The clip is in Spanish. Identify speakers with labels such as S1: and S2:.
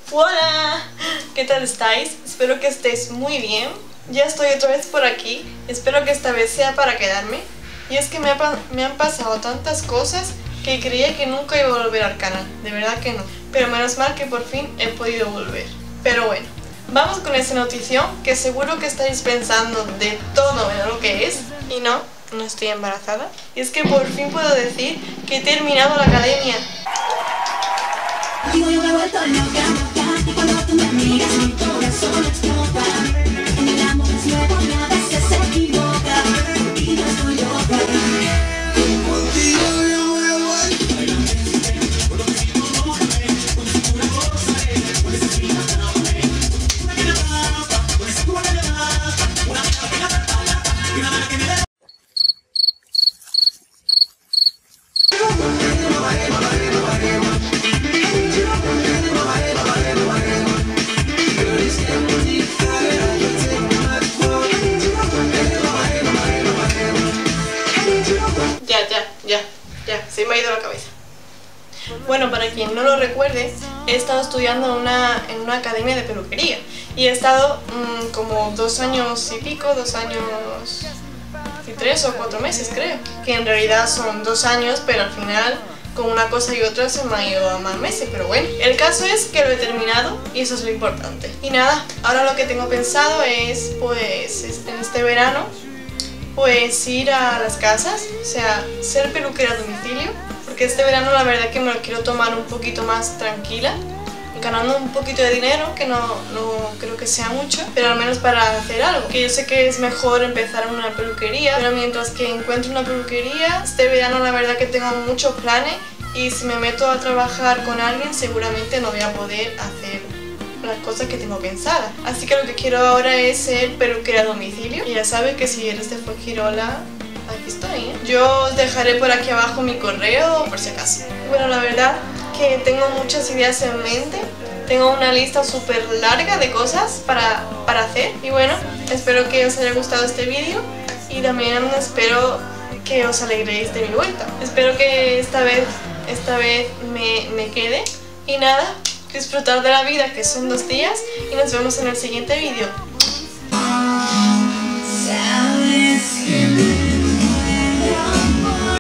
S1: Hola, ¿qué tal estáis? Espero que estéis muy bien. Ya estoy otra vez por aquí, espero que esta vez sea para quedarme. Y es que me han pasado tantas cosas que creía que nunca iba a volver al canal, de verdad que no. Pero menos mal que por fin he podido volver. Pero bueno, vamos con esa notición que seguro que estáis pensando de todo menos lo que es. Y no estoy embarazada. Y es que por fin puedo decir que he terminado la academia.
S2: Digo, yo me he vuelto loca, y cuando tú me miras mi corazón explota. En el amor ciego y a veces se equivoca, y yo estoy loca. Contigo yo me voy.
S1: Ya, se me ha ido la cabeza. Bueno, para quien no lo recuerde, he estado estudiando en una academia de peluquería y he estado como 2 años y pico, 2 años y 3 o 4 meses creo, que en realidad son 2 años, pero al final con una cosa y otra se me ha ido a más meses, pero bueno. El caso es que lo he terminado y eso es lo importante. Y nada, ahora lo que tengo pensado es, pues, en este verano, pues ir a las casas, o sea, ser peluquera a domicilio, porque este verano la verdad que me lo quiero tomar un poquito más tranquila, ganando un poquito de dinero, que no creo que sea mucho, pero al menos para hacer algo, que yo sé que es mejor empezar en una peluquería, pero mientras que encuentro una peluquería, este verano la verdad que tengo muchos planes y si me meto a trabajar con alguien seguramente no voy a poder hacer las cosas que tengo pensadas. Así que lo que quiero ahora es ser peluquera a domicilio. Y ya sabes que si eres de Fuengirola, aquí estoy, ¿eh? Yo os dejaré por aquí abajo mi correo por si acaso. Bueno, la verdad que tengo muchas ideas en mente. Tengo una lista súper larga de cosas para hacer. Y bueno, espero que os haya gustado este vídeo y también espero que os alegréis de mi vuelta. Espero que esta vez me quede. Y nada, disfrutar de la vida, que son 2 días, y nos vemos en el siguiente vídeo.